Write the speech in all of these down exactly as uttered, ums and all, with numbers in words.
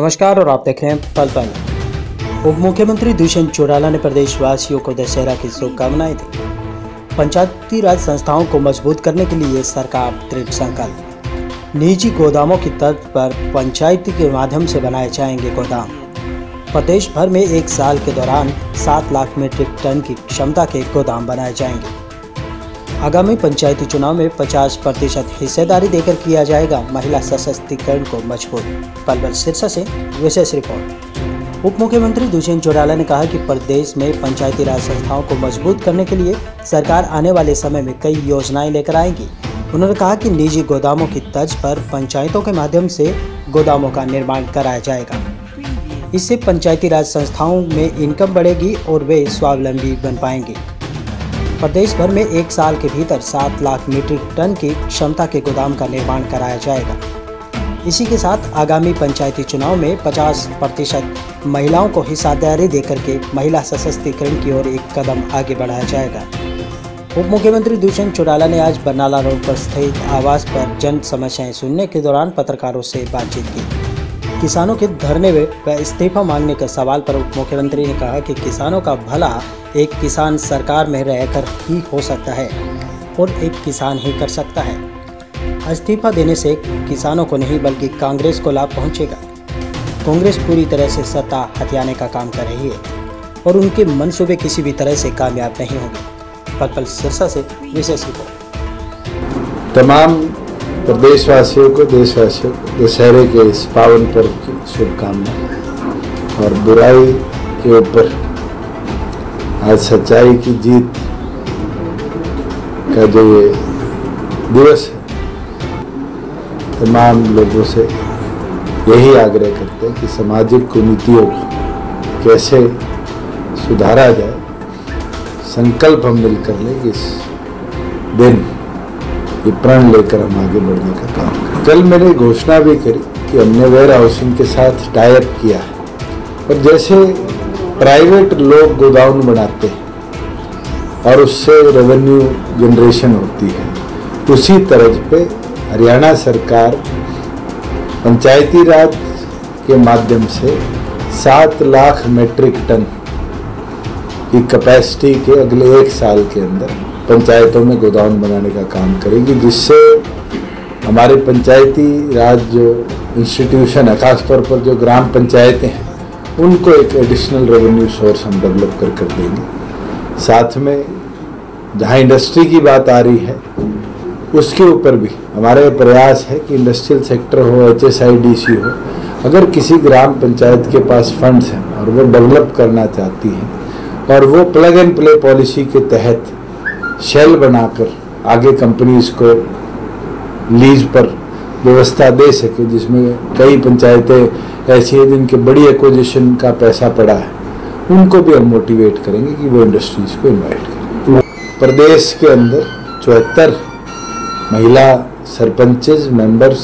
नमस्कार और आप देख रहे हैं पल पल। उप मुख्यमंत्री दुष्यंत चौटाला ने प्रदेशवासियों को दशहरा की शुभकामनाएं दी। पंचायती राज संस्थाओं को मजबूत करने के लिए सरकार दृढ़ संकल्प। निजी गोदामों की तर्ज पर पंचायती के माध्यम से बनाए जाएंगे गोदाम। प्रदेश भर में एक साल के दौरान सात लाख मीट्रिक टन की क्षमता के गोदाम बनाए जाएंगे। आगामी पंचायती चुनाव में पचास प्रतिशत हिस्सेदारी देकर किया जाएगा महिला सशक्तिकरण को मजबूत। पल पल शीर्षक से विशेष रिपोर्ट। उप मुख्यमंत्री दुष्यंत चौटाला ने कहा कि प्रदेश में पंचायती राज संस्थाओं को मजबूत करने के लिए सरकार आने वाले समय में कई योजनाएं लेकर आएगी। उन्होंने कहा कि निजी गोदामों की तर्ज पर पंचायतों के माध्यम से गोदामों का निर्माण कराया जाएगा। इससे पंचायती राज संस्थाओं में इनकम बढ़ेगी और वे स्वावलंबी बन पाएंगे। प्रदेश भर में एक साल के भीतर सात लाख मीट्रिक टन की क्षमता के गोदाम का निर्माण कराया जाएगा। इसी के साथ आगामी पंचायती चुनाव में पचास प्रतिशत महिलाओं को हिस्सेदारी देकर के महिला सशक्तिकरण की ओर एक कदम आगे बढ़ाया जाएगा। उप मुख्यमंत्री दुष्यंत चौटाला ने आज बरनाला रोड पर स्थित आवास पर जन समस्याएं सुनने के दौरान पत्रकारों से बातचीत की। किसानों के धरने व इस्तीफा मांगने के सवाल पर उप मुख्यमंत्री ने कहा कि किसानों का भला एक किसान सरकार में रहकर ही हो सकता है और एक किसान ही कर सकता है। इस्तीफा देने से किसानों को नहीं बल्कि कांग्रेस को लाभ पहुंचेगा। कांग्रेस पूरी तरह से सत्ता हथियाने का काम कर रही है और उनके मंसूबे किसी भी तरह से कामयाब नहीं होंगे। पल पल शीर्षक से विशेष रिपोर्ट। तमाम प्रदेशवासियों को देशवासियों को दशहरे के इस पावन पर्व की शुभकामनाएं और बुराई के ऊपर आज सच्चाई की जीत का जो ये दिवस है, तमाम लोगों से यही आग्रह करते हैं कि सामाजिक कुनीतियों को कैसे सुधारा जाए। संकल्प हम मिलकर लें कि इस दिन ये प्रण लेकर हम आगे बढ़ने का काम करें। कल मैंने घोषणा भी करी कि हमने वेयर हाउसिंग के साथ टाई अप किया है और जैसे प्राइवेट लोग गोदाम बनाते हैं और उससे रेवेन्यू जनरेशन होती है, उसी तर्ज पे हरियाणा सरकार पंचायती राज के माध्यम से सात लाख मीट्रिक टन की कैपेसिटी के अगले एक साल के अंदर पंचायतों में गोदाम बनाने का काम करेगी, जिससे हमारे पंचायती राज जो इंस्टीट्यूशन है, खासतौर पर जो ग्राम पंचायतें हैं, उनको एक एडिशनल रेवेन्यू सोर्स हम डेवलप कर कर देंगे। साथ में जहाँ इंडस्ट्री की बात आ रही है उसके ऊपर भी हमारा प्रयास है कि इंडस्ट्रियल सेक्टर हो, H S I D C हो, अगर किसी ग्राम पंचायत के पास फंड्स हैं और वो डेवलप करना चाहती हैं और वो प्लग एंड प्ले पॉलिसी के तहत शेल बनाकर आगे कंपनीज को लीज पर व्यवस्था दे सके, जिसमें कई पंचायतें ऐसी है जिनके बड़ी एक्विजिशन का पैसा पड़ा है, उनको भी हम मोटिवेट करेंगे कि वो इंडस्ट्रीज को इन्वाइट करें। प्रदेश के अंदर चौहत्तर महिला सरपंचेज मेंबर्स,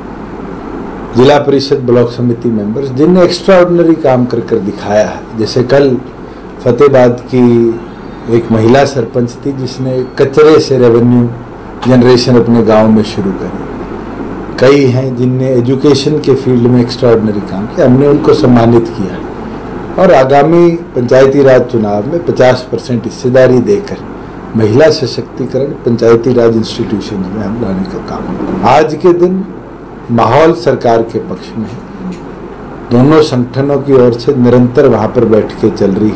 जिला परिषद ब्लॉक समिति मेंबर्स, जिनने एक्स्ट्राऑर्डिनरी काम कर कर दिखाया है। जैसे कल फतेहाबाद की एक महिला सरपंच थी जिसने कचरे से रेवेन्यू जनरेशन अपने गांव में शुरू करी। कई हैं जिनने एजुकेशन के फील्ड में एक्स्ट्राऑर्डिनरी काम किया, हमने उनको सम्मानित किया और आगामी पंचायती राज चुनाव में पचास परसेंट हिस्सेदारी देकर महिला सशक्तिकरण पंचायती राज इंस्टीट्यूशन में हम लाने का काम। आज के दिन माहौल सरकार के पक्ष में है, दोनों संगठनों की ओर से निरंतर वहाँ पर बैठकें चल रही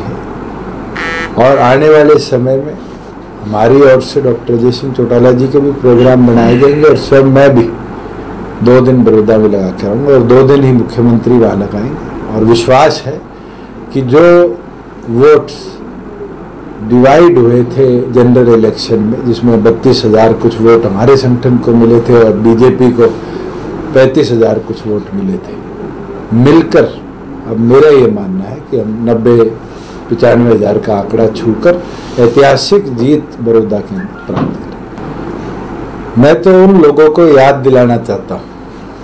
है और आने वाले समय में हमारी ओर से डॉक्टर अजय सिंह चौटाला जी के भी प्रोग्राम बनाए जाएंगे और स्वयं मैं भी दो दिन बड़ौदा में लगा के आऊँगा और दो दिन ही मुख्यमंत्री वहाँ लगाएंगे। और विश्वास है कि जो वोट्स डिवाइड हुए थे जनरल इलेक्शन में, जिसमें बत्तीस हजार कुछ वोट हमारे संगठन को मिले थे और बीजेपी को पैंतीस हजार कुछ वोट मिले थे, मिलकर अब मेरा ये मानना है कि हम नब्बे पचानवे हजार का आंकड़ा छूकर ऐतिहासिक जीत बड़ौदा के अंदर प्राप्त करें। मैं तो उन लोगों को याद दिलाना चाहता हूँ,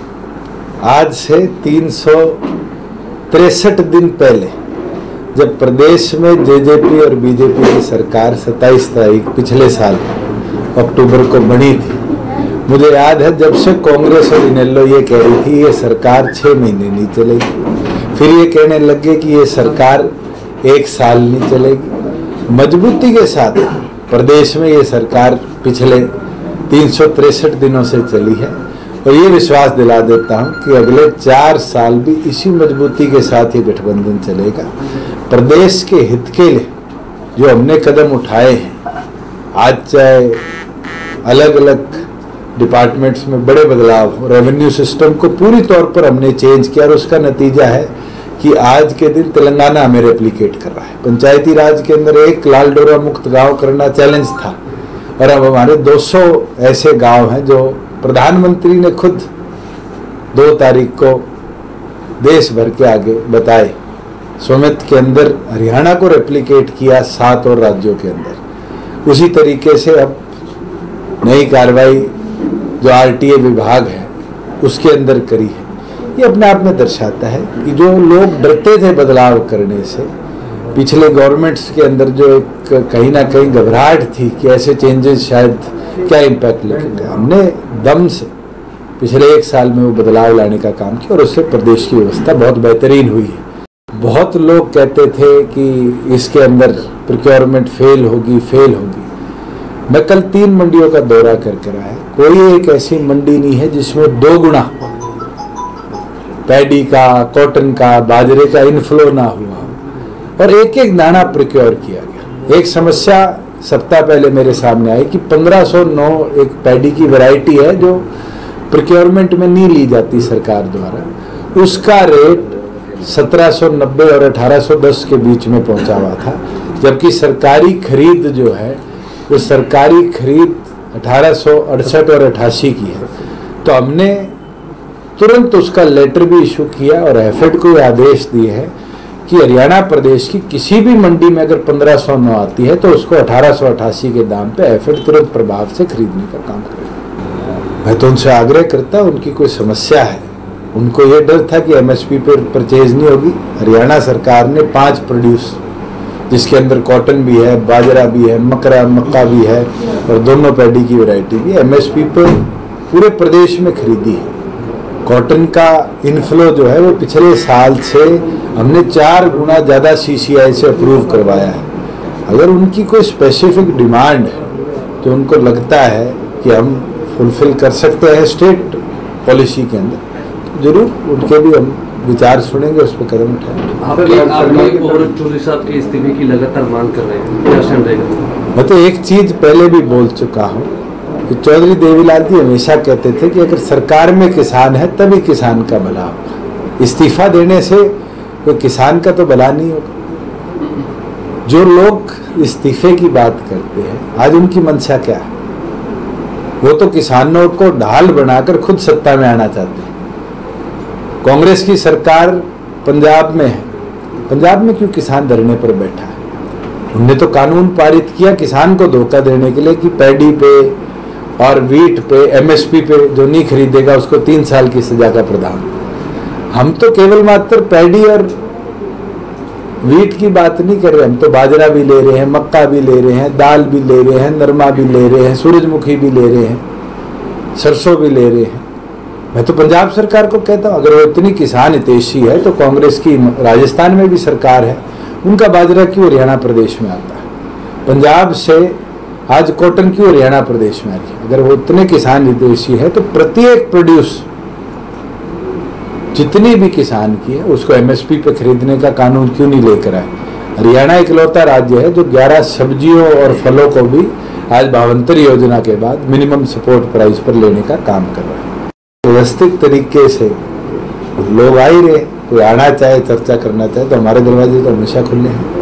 आज से तीन सौ तिरसठ दिन पहले जब प्रदेश में जे जे पी और बी जे पी की सरकार सत्ताईस तारीख पिछले साल अक्टूबर को बनी थी, मुझे याद है जब से कांग्रेस और इनेलो ये कह रही थी ये सरकार छह महीने नहीं चलेगी, फिर ये कहने लगे कि ये सरकार एक साल नहीं चलेगी। मजबूती के साथ प्रदेश में ये सरकार पिछले तीन सौ तिरसठ दिनों से चली है और ये विश्वास दिला देता हूं कि अगले चार साल भी इसी मजबूती के साथ ये गठबंधन चलेगा। प्रदेश के हित के लिए जो हमने कदम उठाए हैं, आज चाहे अलग अलग डिपार्टमेंट्स में बड़े बदलाव, रेवेन्यू सिस्टम को पूरी तौर पर हमने चेंज किया और उसका नतीजा है कि आज के दिन तेलंगाना हमें रेप्लिकेट कर रहा है। पंचायती राज के अंदर एक लाल डोरा मुक्त गांव करना चैलेंज था और अब हमारे दो सौ ऐसे गांव हैं जो प्रधानमंत्री ने खुद दो तारीख को देश भर के आगे बताए। स्वामित्व के अंदर हरियाणा को रेप्लिकेट किया सात और राज्यों के अंदर। उसी तरीके से अब नई कार्रवाई जो आरटीए विभाग है उसके अंदर करी है। ये अपने आप में दर्शाता है कि जो लोग डरते थे बदलाव करने से, पिछले गवर्नमेंट्स के अंदर जो एक कहीं ना कहीं घबराहट थी कि ऐसे चेंजेस शायद क्या इम्पैक्ट लेंगे, हमने दम से पिछले एक साल में वो बदलाव लाने का काम किया और उससे प्रदेश की व्यवस्था बहुत बेहतरीन हुई है। बहुत लोग कहते थे कि इसके अंदर प्रोक्योरमेंट फेल होगी फेल होगी मैं कल तीन मंडियों का दौरा कर कर आया। कोई एक ऐसी मंडी नहीं है जिसमें दो गुना पैडी का, कॉटन का, बाजरे का इनफ्लो ना हुआ और एक एक दाना प्रोक्योर किया गया। एक समस्या सप्ताह पहले मेरे सामने आई कि पंद्रह सौ नौ एक पैडी की वैरायटी है जो प्रोक्योरमेंट में नहीं ली जाती सरकार द्वारा, उसका रेट सत्रह सौ नब्बे और अठारह सौ दस के बीच में पहुंचा हुआ था, जबकि सरकारी खरीद जो है वो सरकारी खरीद अठारह सौ अड़सठ और अठासी की है। तो हमने तुरंत उसका लेटर भी इशू किया और एफएड को आदेश दिए हैं कि हरियाणा प्रदेश की किसी भी मंडी में अगर पंद्रह सौ नौ आती है तो उसको अठारह सौ अठासी के दाम पे एफएड तुरंत प्रभाव से खरीदने का काम करे। मैं तो उनसे आग्रह करता, उनकी कोई समस्या है, उनको ये डर था कि एमएसपी पर परचेज नहीं होगी। हरियाणा सरकार ने पांच प्रोड्यूस जिसके अंदर कॉटन भी है, बाजरा भी है, मकरा मक्का भी है और दोनों पैडी की वैरायटी भी एमएसपी पर पूरे प्रदेश में खरीदी है। कॉटन का इनफ्लो जो है वो पिछले साल से हमने चार गुना ज़्यादा सीसीआई से अप्रूव करवाया है। अगर उनकी कोई स्पेसिफिक डिमांड है तो उनको लगता है कि हम फुलफिल कर सकते हैं स्टेट पॉलिसी के अंदर, तो जरूर उनके भी हम विचार सुनेंगे, उस पर कदम उठाएंगे। और चौधरी साहब के इस्तीफे की लगातार मांग कर रहे हैं, क्या क्षण रहेगा? मैं तो एक चीज पहले भी बोल चुका हूँ कि चौधरी देवीलाल जी हमेशा कहते थे कि अगर सरकार में किसान है तभी किसान का भला होगा, इस्तीफा देने से कोई किसान का तो भला नहीं होगा। जो लोग इस्तीफे की बात करते हैं आज उनकी मंशा क्या है? वो तो किसानों को ढाल बनाकर खुद सत्ता में आना चाहते हैं। कांग्रेस की सरकार पंजाब में है, पंजाब में क्यों किसान धरने पर बैठा है? उनने तो कानून पारित किया किसान को धोखा देने के लिए कि पैडी पे और वीट पे, एमएसपी पे जो नहीं खरीदेगा उसको तीन साल की सजा का प्रावधान। हम तो केवल मात्र पैडी और वीट की बात नहीं कर रहे, हम तो बाजरा भी ले रहे हैं, मक्का भी ले रहे हैं, दाल भी ले रहे हैं, नरमा भी ले रहे हैं, सूरजमुखी भी ले रहे हैं, सरसों भी ले रहे हैं। मैं तो पंजाब सरकार को कहता हूँ अगर वो इतनी किसान हितैषी है तो कांग्रेस की राजस्थान में भी सरकार है, उनका बाजरा क्यों हरियाणा प्रदेश में आता है? पंजाब से आज कॉटन क्यों हरियाणा प्रदेश में आ रही है? अगर वो इतने किसान हितैषी है तो प्रत्येक प्रोड्यूस जितनी भी किसान की है उसको एमएसपी पे खरीदने का कानून क्यों नहीं लेकर आए? हरियाणा इकलौता राज्य है जो ग्यारह सब्जियों और फलों को भी आज भावांतर योजना के बाद मिनिमम सपोर्ट प्राइस पर लेने का काम कर रहा है। व्यवस्थित तरीके से लोग आ ही रहे, कोई आना चाहे, चर्चा करना चाहे तो हमारे दरवाजे तो हमेशा खुले हैं।